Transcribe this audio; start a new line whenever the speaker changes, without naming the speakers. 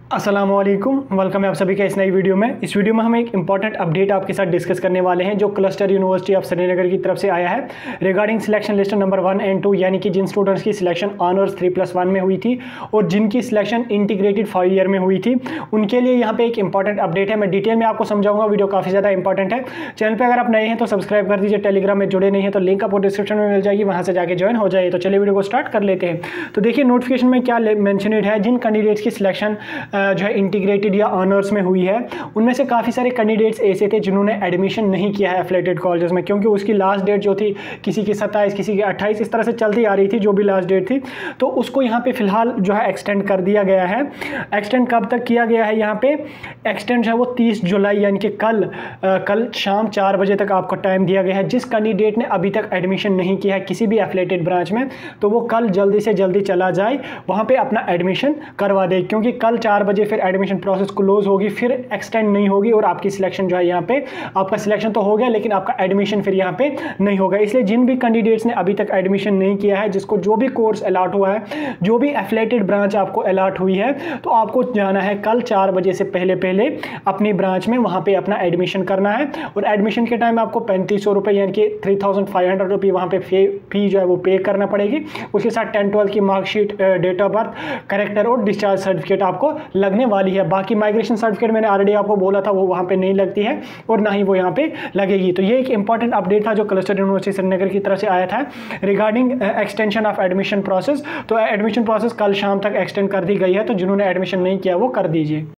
अस्सलामुअलैकुम, वेलकम है आप सभी का इस नई वीडियो में। इस वीडियो में हम एक इंपॉर्टेंट अपडेट आपके साथ डिस्कस करने वाले हैं जो क्लस्टर यूनिवर्सिटी ऑफ श्रीनगर की तरफ से आया है regarding selection list number 1 and 2, यानी कि जिन स्टूडेंट्स की सिलेक्शन ऑनर्स 3+1 में हुई थी और जिनकी सिलेक्शन इंटीग्रेटेड 5 ईयर में हुई थी, उनके लिए यहाँ पे एक इंपॉर्टेंट अपडेट है। मैं डिटेल में आपको समझाऊंगा, वीडियो काफ़ी ज़्यादा इंपॉर्टेंट है। चैनल पर अगर आप नए हैं तो सब्सक्राइब कर दीजिए, टेलीग्राम में जुड़े नहीं हैं तो लिंक आपको डिस्क्रिप्शन में मिल जाएगी, वहाँ से जाकर ज्वाइन हो जाइए। तो चलिए वीडियो को स्टार्ट कर लेते हैं। तो देखिए नोटिफिकेशन में क्या मेंशनड है, जिन कैंडिडेट्स की सिलेक्शन जो है इंटीग्रेटेड या ऑनर्स में हुई है, उनमें से काफ़ी सारे कैंडिडेट्स ऐसे थे जिन्होंने एडमिशन नहीं किया है एफिलिएटेड कॉलेजेस में, क्योंकि उसकी लास्ट डेट जो थी किसी की 27, किसी की 28, इस तरह से चलती आ रही थी जो भी लास्ट डेट थी। तो उसको यहाँ पे फिलहाल जो है एक्सटेंड कर दिया गया है। एक्सटेंड कब तक किया गया है, यहाँ पे एक्सटेंड जो है वो 30 जुलाई यानी कि कल शाम 4 बजे तक आपको टाइम दिया गया है। जिस कैंडिडेट ने अभी तक एडमिशन नहीं किया है किसी भी एफिलिएटेड ब्रांच में, तो वो कल जल्दी से जल्दी चला जाए, वहाँ पे अपना एडमिशन करवा दे, क्योंकि कल 4 बजे फिर एडमिशन प्रोसेस क्लोज होगी, फिर एक्सटेंड नहीं होगी और आपकी सिलेक्शन जो है यहाँ पे, आपका सिलेक्शन तो हो गया लेकिन आपका एडमिशन फिर यहाँ पे नहीं होगा। इसलिए जिन भी कैंडिडेट्स ने अभी तक एडमिशन नहीं किया है, जिसको जो भी कोर्स अलॉट हुआ है, जो भी एफिलिएटेड ब्रांच आपको अलॉट हुई है, तो आपको जाना है कल 4 बजे से पहले अपनी ब्रांच में, वहाँ पे अपना एडमिशन करना है। और एडमिशन के टाइम आपको 3500 रुपये यानी कि 3500 रुपये वहाँ पे फी जो है वो पे करना पड़ेगी। उसके साथ 10-12 की marksheet, date of birth, character और डिस्चार्ज सर्टिफिकेट आपको लगने वाली है। बाकी माइग्रेशन सर्टिफिकेट मैंने ऑलरेडी आपको बोला था, वो वहाँ पे नहीं लगती है और ना ही वो यहाँ पे लगेगी। तो ये एक इंपॉर्टेंट अपडेट था जो क्लस्टर यूनिवर्सिटी श्रीनगर की तरफ से आया था regarding extension of admission process. तो एडमिशन प्रोसेस कल शाम तक एक्सटेंड कर दी गई है, तो जिन्होंने एडमिशन नहीं किया वो कर दीजिए।